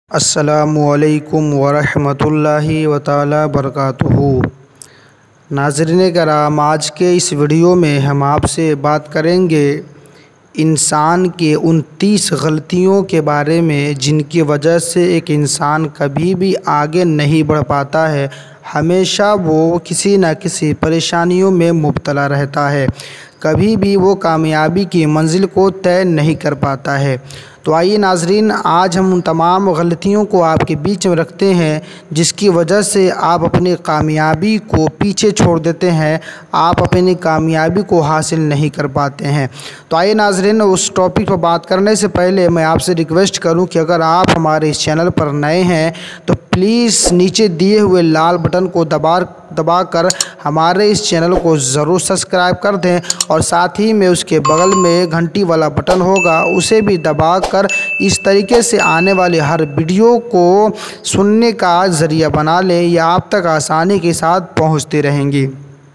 السلام علیکم ورحمۃ اللہ تعالی وبرکاتہ۔ ناظرین کرام، آج کے اس ویڈیو میں ہم آپ سے بات کریں گے انسان کے ان 30 غلطیوں کے بارے میں جن کی وجہ سے ایک انسان کبھی بھی آگے نہیں بڑھ پاتا ہے، ہمیشہ وہ کسی نہ کسی پریشانیوں میں مبتلا رہتا ہے، کبھی بھی وہ کامیابی کی منزل کو طے نہیں کر پاتا ہے۔ تو آئیے ناظرین، آج ہم ان تمام غلطیوں کو آپ کے بیچ میں رکھتے ہیں جس کی وجہ سے آپ اپنی کامیابی کو پیچھے چھوڑ دیتے ہیں، آپ اپنی کامیابی کو حاصل نہیں کر پاتے ہیں۔ تو آئیے ناظرین، اس ٹاپک پر بات کرنے سے پہلے میں آپ سے ریکویسٹ کروں کہ اگر آپ ہمارے اس چینل پر نئے ہیں تو پلیز نیچے دیے ہوئے لال بٹن کو دبا کر ہمارے اس چینل کو ضرور سبسکرائب کر دیں، اور ساتھ ہی میں اس کے بغل میں گھنٹی والا بٹن ہوگا، اسے بھی دبا کر اس طریقے سے آنے والی ہر ویڈیو کو سننے کا ذریعہ بنا لیں، یہ آپ تک آسانی کے ساتھ پہنچتی رہیں گی۔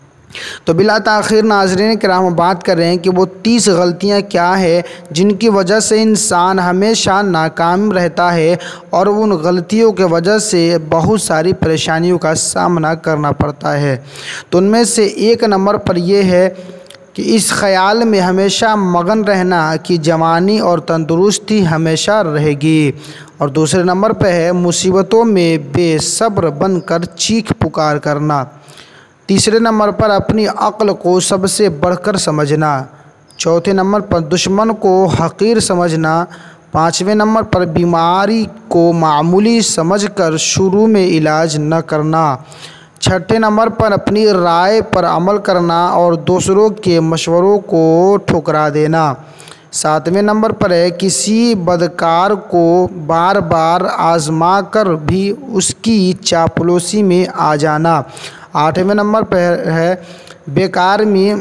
تو بلا تاخیر ناظرین کرام، ہم بات کر رہے ہیں کہ وہ 30 غلطیاں کیا ہے جن کی وجہ سے انسان ہمیشہ ناکام رہتا ہے اور ان غلطیوں کی وجہ سے بہت ساری پریشانیوں کا سامنا کرنا پڑتا ہے۔ تو ان میں سے ایک نمبر پر یہ ہے کہ اس خیال میں ہمیشہ مگن رہنا کہ جوانی اور تندرستی ہمیشہ رہے گی، اور دوسرے نمبر پہ ہے مصیبتوں میں بے صبر بن کر چیخ پکار کرنا۔ تیسرے نمبر پر اپنی عقل کو سب سے بڑھ کر سمجھنا۔ چوتھے نمبر پر دشمن کو حقیر سمجھنا۔ پانچویں نمبر پر بیماری کو معمولی سمجھ کر شروع میں علاج نہ کرنا۔ چھٹے نمبر پر اپنی رائے پر عمل کرنا اور دوسروں کے مشوروں کو ٹھکرا دینا۔ ساتویں نمبر پر ہے کسی بدکار کو بار بار آزما کر بھی اس کی چاپلوسی میں آ جانا۔ آٹھویں نمبر پر ہے بیکار میں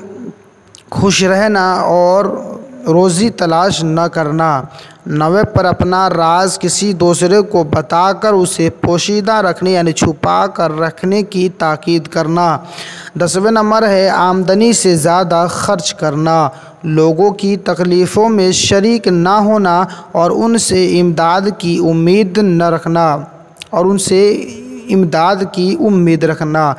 خوش رہنا اور روزی تلاش نہ کرنا۔ نویں پر اپنا راز کسی دوسرے کو بتا کر اسے پوشیدہ رکھنے یعنی چھپا کر رکھنے کی تاکید کرنا۔ 10ویں نمبر ہے آمدنی سے زیادہ خرچ کرنا، لوگوں کی تکلیفوں میں شریک نہ ہونا اور ان سے امداد کی امید رکھنا۔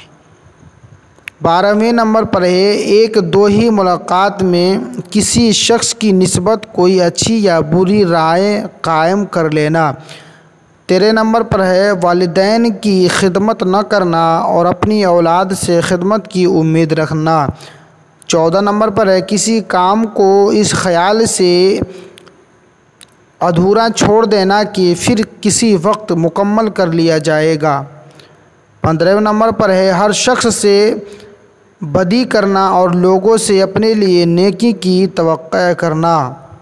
12ویں نمبر پر ہے ایک دو ہی ملاقات میں کسی شخص کی نسبت کوئی اچھی یا بری رائے قائم کر لینا۔ 13 نمبر پر ہے والدین کی خدمت نہ کرنا اور اپنی اولاد سے خدمت کی امید رکھنا۔ 14 نمبر پر ہے کسی کام کو اس خیال سے ادھورا چھوڑ دینا کہ پھر کسی وقت مکمل کر لیا جائے گا۔ 15ویں نمبر پر ہے ہر شخص سے بدی کرنا اور لوگوں سے اپنے لیے نیکی کی توقع کرنا۔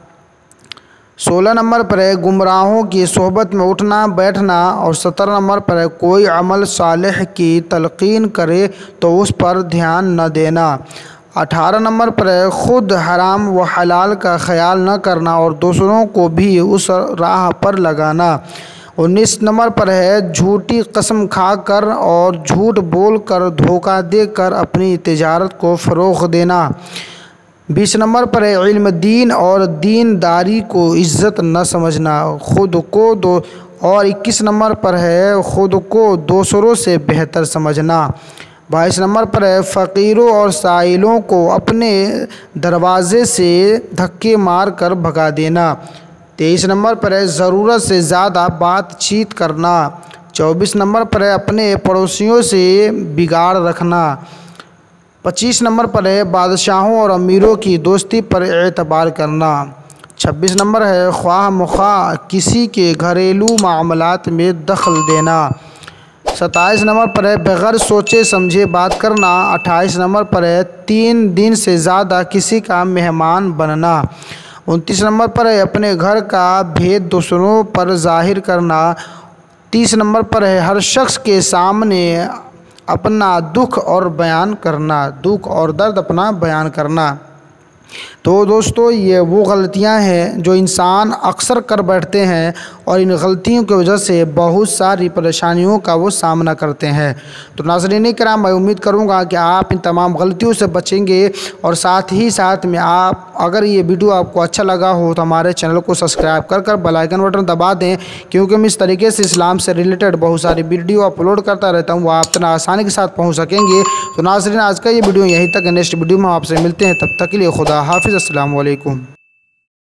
16 نمبر پر ہے گمراہوں کی صحبت میں اٹھنا بیٹھنا، اور 17 نمبر پر ہے کوئی عمل صالح کی تلقین کرے تو اس پر دھیان نہ دینا۔ 18 نمبر پر ہے خود حرام و حلال کا خیال نہ کرنا اور دوسروں کو بھی اس راہ پر لگانا۔ 19 نمبر پر ہے جھوٹی قسم کھا کر اور جھوٹ بول کر دھوکہ دے کر اپنی تجارت کو فروغ دینا۔ 20 نمبر پر ہے علم دین اور دینداری کو عزت نہ سمجھنا اور 21 نمبر پر ہے خود کو دوسروں سے بہتر سمجھنا۔ 22 نمبر پر ہے فقیروں اور سائلوں کو اپنے دروازے سے دھکے مار کر بھگا دینا۔ 23 نمبر پر ہے ضرورت سے زیادہ بات چیت کرنا۔ 24 نمبر پر ہے اپنے پڑوسیوں سے بگاڑ رکھنا۔ 25 نمبر پر ہے بادشاہوں اور امیروں کی دوستی پر اعتبار کرنا۔ 26 نمبر ہے خواہ مخواہ کسی کے گھریلو معاملات میں دخل دینا۔ 27 نمبر پر ہے بغیر سوچے سمجھے بات کرنا۔ 28 نمبر پر ہے 3 دن سے زیادہ کسی کا مہمان بننا۔ 29 نمبر پر ہے اپنے گھر کا بھید دوسروں پر ظاہر کرنا۔ 30 نمبر پر ہے ہر شخص کے سامنے اپنا دکھ اور درد بیان کرنا۔ تو دوستو یہ وہ غلطیاں ہیں جو انسان اکثر کر بیٹھتے ہیں اور ان غلطیوں کی وجہ سے بہت ساری پریشانیوں کا وہ سامنا کرتے ہیں۔ تو ناظرین کرام، میں امید کروں گا کہ آپ ان تمام غلطیوں سے بچیں گے، اور ساتھ ہی ساتھ میں اگر یہ ویڈیو آپ کو اچھا لگا ہو تو ہمارے چینل کو سبسکرائب کر بیل آئیکن بٹن دبا دیں، کیونکہ ہم اس طریقے سے اسلام سے ریلیٹڈ بہت ساری ویڈیو اپلوڈ کرتا رہتا ہوں، وہ آپ اتنا آسانی کے ساتھ پہنچ سکیں گے۔ تو ناظرین، آج کا یہ ویڈیو یہیں تک، نیکسٹ ویڈیو میں آپ سے ملتے ہیں، تب تک کے لیے خدا حافظ، السلام علیکم۔